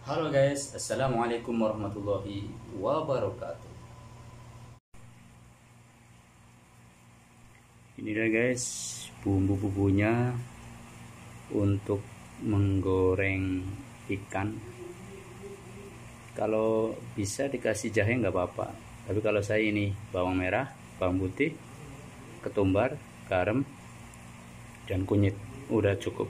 Halo guys, assalamualaikum warahmatullahi wabarakatuh. Inilah guys bumbu-bumbunya untuk menggoreng ikan. Kalau bisa dikasih jahe nggak apa-apa, tapi kalau saya ini bawang merah, bawang putih, ketumbar, garam, dan kunyit udah cukup.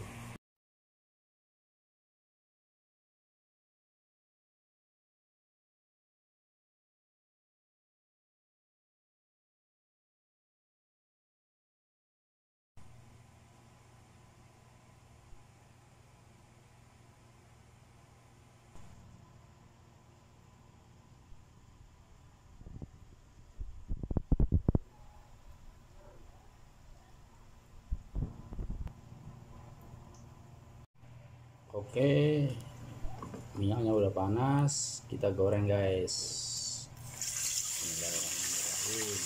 Oke, minyaknya udah panas, kita goreng guys. Bismillahirrahmanirrahim.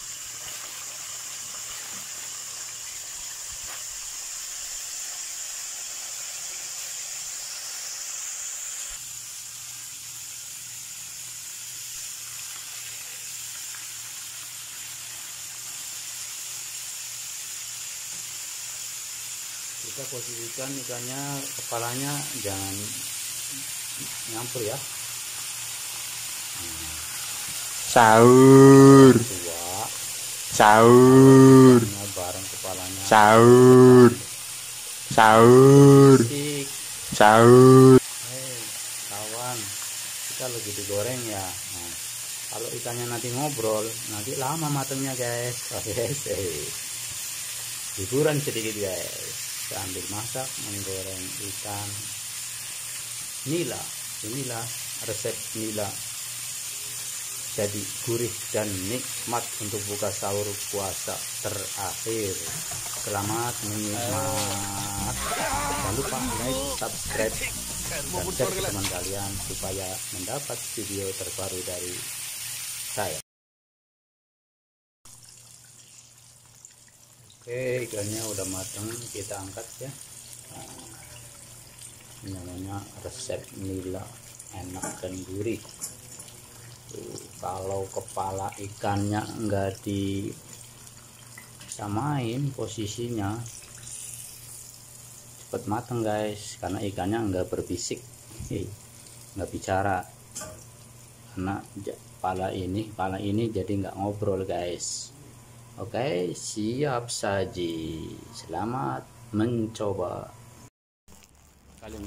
Kita posisikan ikannya, kepalanya jangan nyampur ya. Sahur, Dua, sahur, bareng kepalanya. sahur, sahur, Asik. sahur. Kawan, kita lagi digoreng ya. Nah, kalau ikannya nanti ngobrol, nanti lama matangnya guys. Oke, hiburan sedikit guys. Sambil masak menggoreng ikan nila. Inilah resep nila, jadi gurih dan nikmat untuk buka sahur puasa terakhir. Selamat menikmat. Jangan lupa like, subscribe, dan share ke teman kalian supaya mendapat video terbaru dari saya. Oke, ikannya udah matang, kita angkat ya. Ini namanya resep nila, enak dan gurih. Kalau kepala ikannya enggak disamain posisinya, cepet matang guys, karena ikannya enggak berbisik, enggak bicara, karena kepala ini jadi enggak ngobrol guys. Oke, siap saji. Selamat mencoba. Kalian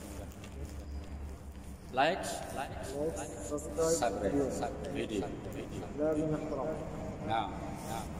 like, subscribe video. Nah.